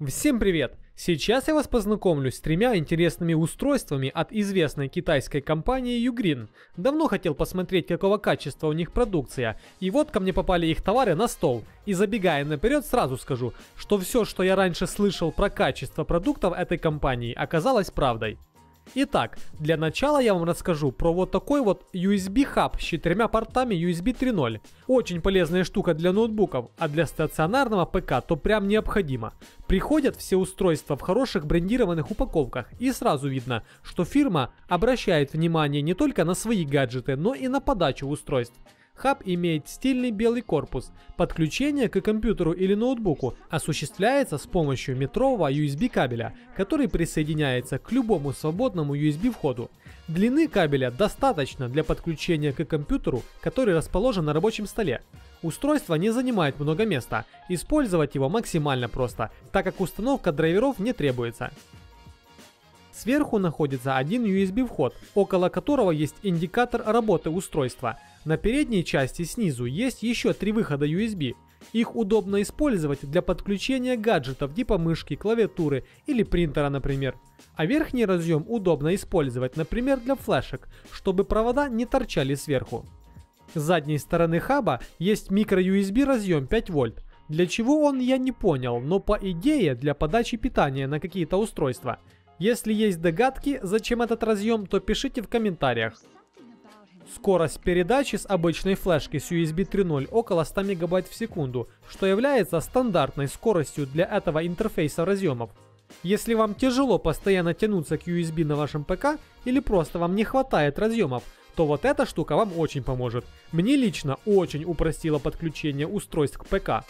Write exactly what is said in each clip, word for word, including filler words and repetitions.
Всем привет! Сейчас я вас познакомлю с тремя интересными устройствами от известной китайской компании Ugreen. Давно хотел посмотреть, какого качества у них продукция, и вот ко мне попали их товары на стол. И забегая наперед, сразу скажу, что все, что я раньше слышал про качество продуктов этой компании, оказалось правдой. Итак, для начала я вам расскажу про вот такой вот ю эс би-хаб с четырьмя портами ю эс би три ноль. Очень полезная штука для ноутбуков, а для стационарного ПК то прям необходимо. Приходят все устройства в хороших брендированных упаковках, и сразу видно, что фирма обращает внимание не только на свои гаджеты, но и на подачу устройств. Хаб имеет стильный белый корпус. Подключение к компьютеру или ноутбуку осуществляется с помощью метрового ю эс би кабеля, который присоединяется к любому свободному ю эс би входу. Длины кабеля достаточно для подключения к компьютеру, который расположен на рабочем столе. Устройство не занимает много места, использовать его максимально просто, так как установка драйверов не требуется. Сверху находится один ю эс би вход, около которого есть индикатор работы устройства. На передней части снизу есть еще три выхода ю эс би. Их удобно использовать для подключения гаджетов типа мышки, клавиатуры или принтера, например. А верхний разъем удобно использовать, например, для флешек, чтобы провода не торчали сверху. С задней стороны хаба есть микро-ю эс би разъем пять вольт. Для чего он, я не понял, но по идее для подачи питания на какие-то устройства. Если есть догадки, зачем этот разъем, то пишите в комментариях. Скорость передачи с обычной флешки с ю эс би три ноль около ста мегабайт в секунду, что является стандартной скоростью для этого интерфейса разъемов. Если вам тяжело постоянно тянуться к ю эс би на вашем ПК или просто вам не хватает разъемов, то вот эта штука вам очень поможет. Мне лично очень упростило подключение устройств к ПК.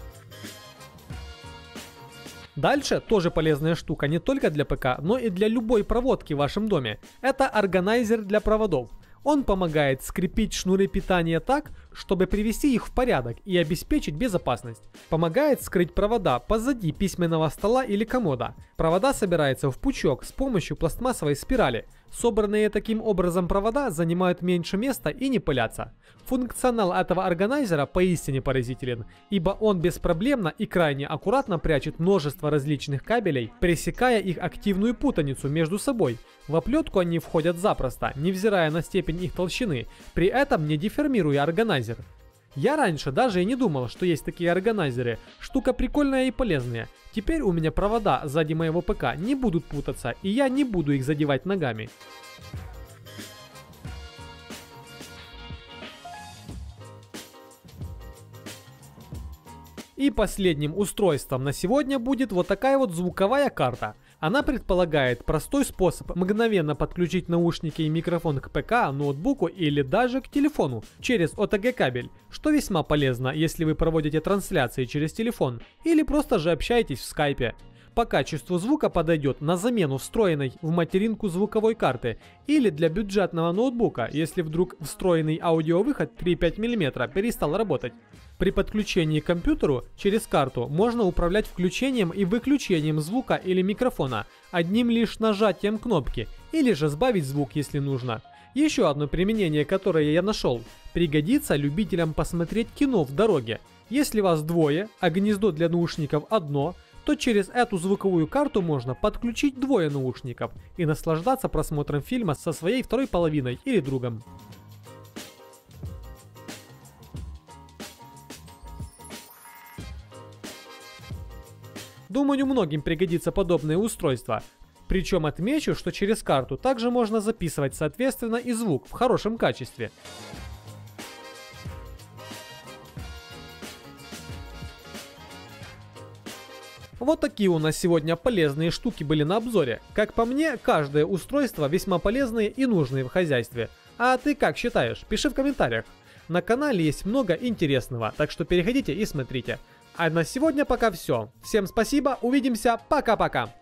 Дальше тоже полезная штука не только для ПК, но и для любой проводки в вашем доме. Это органайзер для проводов. Он помогает скрепить шнуры питания так, чтобы привести их в порядок и обеспечить безопасность. Помогает скрыть провода позади письменного стола или комода. Провода собираются в пучок с помощью пластмассовой спирали. Собранные таким образом провода занимают меньше места и не пылятся. Функционал этого органайзера поистине поразителен, ибо он беспроблемно и крайне аккуратно прячет множество различных кабелей, пресекая их активную путаницу между собой. В оплетку они входят запросто, невзирая на степень их толщины, при этом не деформируя органайзер. Я раньше даже и не думал, что есть такие органайзеры. Штука прикольная и полезная. Теперь у меня провода сзади моего ПК не будут путаться, и я не буду их задевать ногами. И последним устройством на сегодня будет вот такая вот звуковая карта. Она предполагает простой способ мгновенно подключить наушники и микрофон к ПК, ноутбуку или даже к телефону через о тэ гэ кабель, что весьма полезно, если вы проводите трансляции через телефон или просто же общаетесь в скайпе. По качеству звука подойдет на замену встроенной в материнку звуковой карты или для бюджетного ноутбука, если вдруг встроенный аудиовыход три и пять миллиметра перестал работать. При подключении к компьютеру через карту можно управлять включением и выключением звука или микрофона одним лишь нажатием кнопки, или же сбавить звук, если нужно. Еще одно применение, которое я нашел, пригодится любителям посмотреть кино в дороге. Если вас двое, а гнездо для наушников одно, то через эту звуковую карту можно подключить двое наушников и наслаждаться просмотром фильма со своей второй половиной или другом. Думаю, многим пригодится подобное устройство. Причем отмечу, что через карту также можно записывать соответственно и звук в хорошем качестве. Вот такие у нас сегодня полезные штуки были на обзоре. Как по мне, каждое устройство весьма полезное и нужное в хозяйстве. А ты как считаешь? Пиши в комментариях. На канале есть много интересного, так что переходите и смотрите. А на сегодня пока все. Всем спасибо, увидимся, пока-пока.